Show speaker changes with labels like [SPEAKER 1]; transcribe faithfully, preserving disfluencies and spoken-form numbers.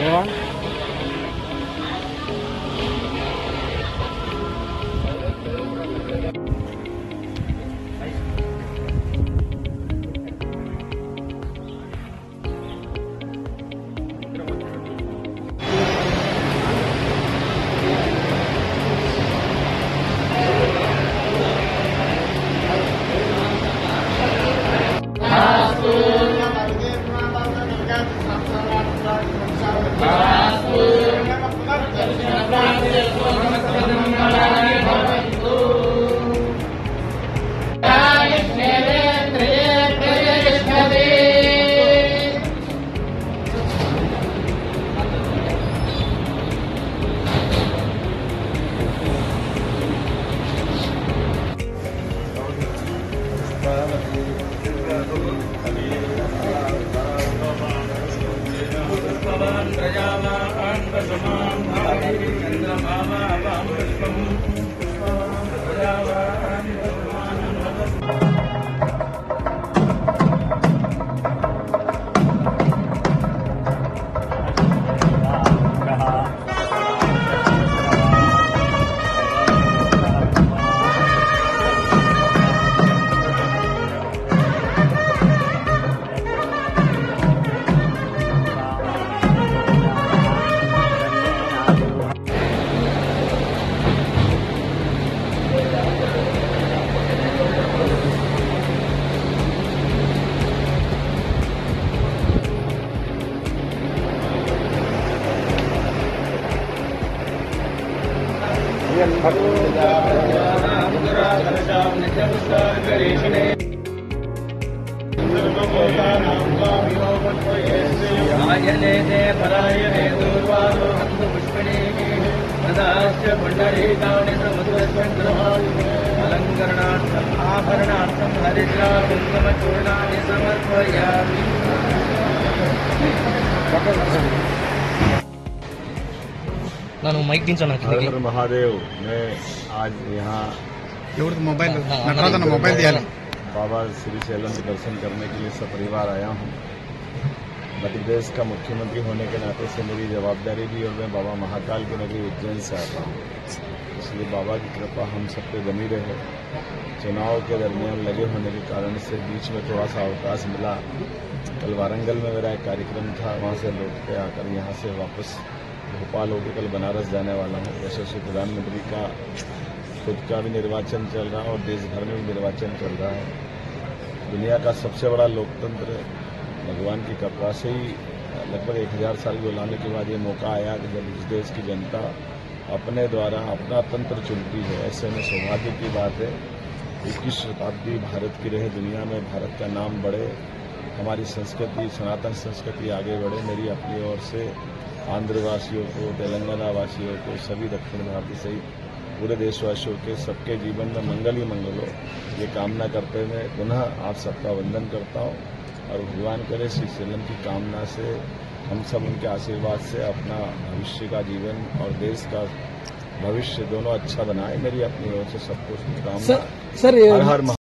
[SPEAKER 1] आयने परायणे दूर्वारो हन्तु पुष्पिणे तदाश्च पुण्डरीकाणि समुद्रस्वन्द्रमाणि अलङ्करणार्थम् आभरणार्थम् हरिद्रा कुङ्कुमचूर्णानि समर्पयामि।
[SPEAKER 2] हर हर महादेव। मैं आज यहाँ
[SPEAKER 3] मोबाइल मोबाइल दिया
[SPEAKER 2] बाबा श्री शैलम के दर्शन करने के लिए सपरिवार आया हूँ। मध्य प्रदेश का मुख्यमंत्री होने के नाते से मेरी जवाबदारी भी और मैं बाबा महाकाल की नगरी उज्जैन से आता हूँ, इसलिए बाबा की कृपा हम सब पे बनी रहे। चुनाव के दरमियान लगे होने के कारण से बीच में थोड़ा सा अवकाश मिला। कल वारंगल में मेरा एक कार्यक्रम था, वहाँ से लौट के आकर यहाँ से वापस भोपाल होकर कल बनारस जाने वाला हूँ। यशस्वी प्रधानमंत्री का खुद का भी निर्वाचन चल रहा है और देश भर में भी निर्वाचन चल रहा है। दुनिया का सबसे बड़ा लोकतंत्र भगवान की कृपा से ही लगभग एक हजार साल की गुलामी के बाद ये मौका आया कि जब इस देश की जनता अपने द्वारा अपना तंत्र चुनती है। ऐसे में सौभाग्य की बात है इक्कीस शताब्दी भारत की रहे, दुनिया में भारत का नाम बढ़े, हमारी संस्कृति सनातन संस्कृति आगे बढ़े। मेरी अपनी ओर से आंध्रवासियों को, तेलंगाना वासियों को, सभी दक्षिण भारतीय सहित पूरे देशवासियों के सबके जीवन में मंगल ही मंगल हो, ये कामना करते हुए पुनः आप सबका वंदन करता हूँ और भगवान करे श्री शैलम की कामना से हम सब उनके आशीर्वाद से अपना भविष्य का जीवन और देश का भविष्य दोनों अच्छा बनाए। मेरी अपनी ओर से सबको शुभकामना।
[SPEAKER 3] सर, सर
[SPEAKER 2] हर हर